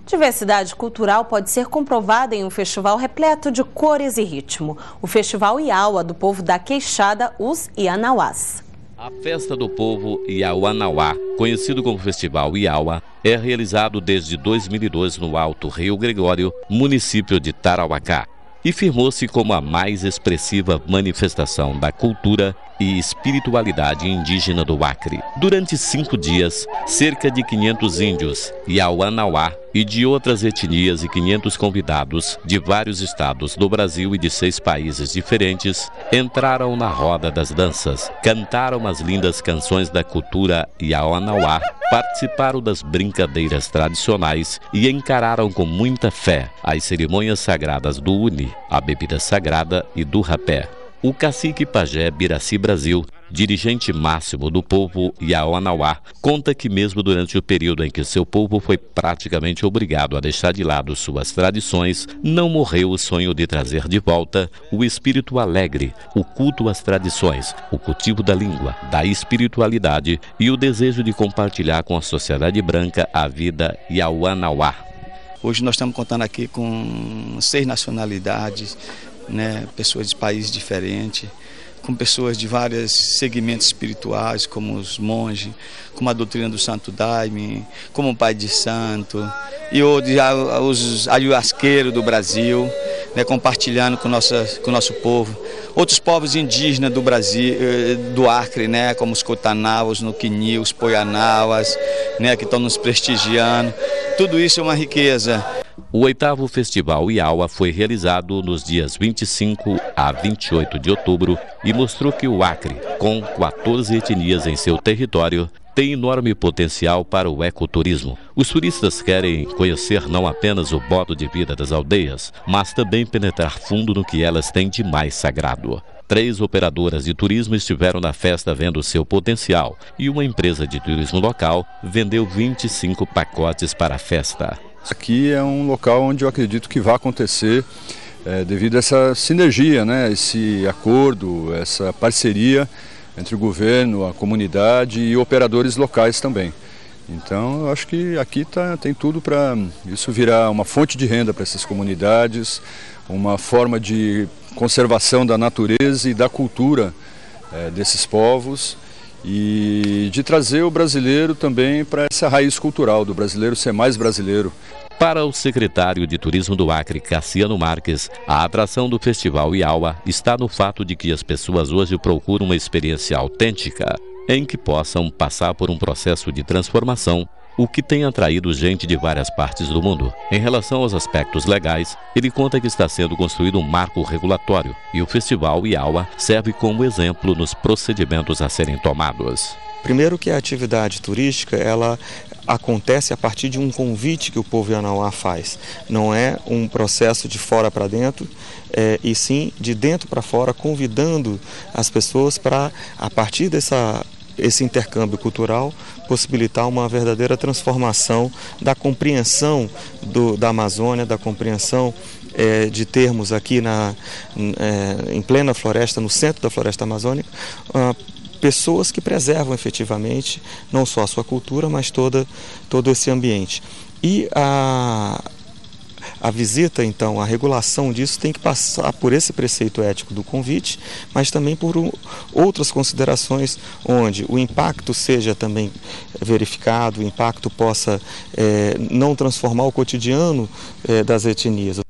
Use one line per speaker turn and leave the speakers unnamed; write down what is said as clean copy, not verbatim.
Diversidade cultural pode ser comprovada em um festival repleto de cores e ritmo. O Festival Iauá do povo da Queixada, os Ianauás.
A Festa do Povo Iauanauá, conhecido como Festival Iauá, é realizado desde 2002 no Alto Rio Gregório, município de Tarauacá, e firmou-se como a mais expressiva manifestação da cultura e espiritualidade indígena do Acre. Durante 5 dias, cerca de 500 índios Iauanauá e de outras etnias e 500 convidados de vários estados do Brasil e de 6 países diferentes entraram na roda das danças, cantaram as lindas canções da cultura Iauanauá, participaram das brincadeiras tradicionais e encararam com muita fé as cerimônias sagradas do Uni, a bebida sagrada e do rapé. O cacique pajé Biraci Brasil, dirigente máximo do povo Iauanauá, conta que mesmo durante o período em que seu povo foi praticamente obrigado a deixar de lado suas tradições, não morreu o sonho de trazer de volta o espírito alegre, o culto às tradições, o cultivo da língua, da espiritualidade e o desejo de compartilhar com a sociedade branca a vida Iauanauá.
Hoje nós estamos contando aqui com 6 nacionalidades, pessoas de países diferentes, com pessoas de vários segmentos espirituais, como os monges, como a doutrina do Santo Daime, como o Pai de Santo, e os ayahuasqueiros do Brasil, compartilhando com o nosso povo. Outros povos indígenas do Brasil, do Acre, como os Cotanauas, Nuquini, os Poianauas, que estão nos prestigiando. Tudo isso é uma riqueza.
O 8º Festival Iauá foi realizado nos dias 25 a 28 de outubro e mostrou que o Acre, com 14 etnias em seu território, tem enorme potencial para o ecoturismo. Os turistas querem conhecer não apenas o modo de vida das aldeias, mas também penetrar fundo no que elas têm de mais sagrado. 3 operadoras de turismo estiveram na festa vendo seu potencial e uma empresa de turismo local vendeu 25 pacotes para a festa.
Aqui é um local onde eu acredito que vai acontecer devido a essa sinergia, esse acordo, essa parceria entre o governo, a comunidade e operadores locais também. Então eu acho que aqui tem tudo para isso virar uma fonte de renda para essas comunidades, uma forma de conservação da natureza e da cultura desses povos e de trazer o brasileiro também para essa raiz cultural, do brasileiro ser mais brasileiro.
Para o secretário de Turismo do Acre, Cassiano Marques, a atração do Festival Iauá está no fato de que as pessoas hoje procuram uma experiência autêntica, em que possam passar por um processo de transformação, o que tem atraído gente de várias partes do mundo. Em relação aos aspectos legais, ele conta que está sendo construído um marco regulatório e o Festival Iauá serve como exemplo nos procedimentos a serem tomados.
Primeiro que a atividade turística, ela acontece a partir de um convite que o povo Iauanauá faz. Não é um processo de fora para dentro, e sim de dentro para fora, convidando as pessoas para, a partir esse intercâmbio cultural, possibilitar uma verdadeira transformação da compreensão da Amazônia, da compreensão de termos aqui em plena floresta, no centro da floresta amazônica, pessoas que preservam efetivamente não só a sua cultura, mas todo esse ambiente. E a visita, então, a regulação disso tem que passar por esse preceito ético do convite, mas também por outras considerações onde o impacto seja também verificado, o impacto possa não transformar o cotidiano das etnias,